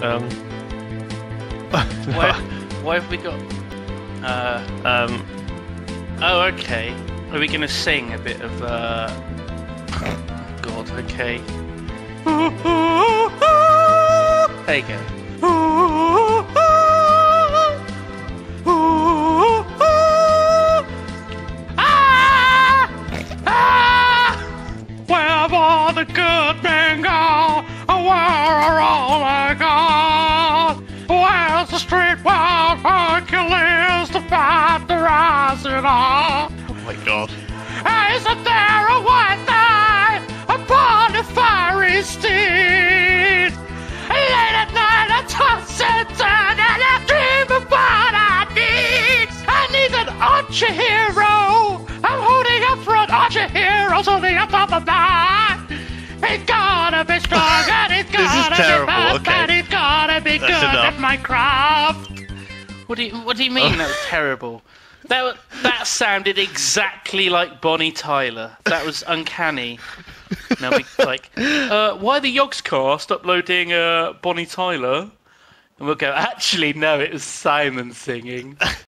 Why have we got? Oh, okay. Are we gonna sing a bit of? God, okay. There you go. Where have all the good men gone? Where are all they gone? Where's the street wild Hercules to fight the rising on? Oh my god. Isn't there a white knight upon a fiery steed? Late at night I toss and turn and I dream of what I need. I need an archer hero. I'm holding up for an archer hero holding up on the line. He's gotta be strong and he's gotta be fast and he's gotta be good at my craft. What do you mean that was terrible? That sounded exactly like Bonnie Tyler. That was uncanny. Now we why the Yogscast uploading Bonnie Tyler? And we'll go, actually no, it was Simon singing.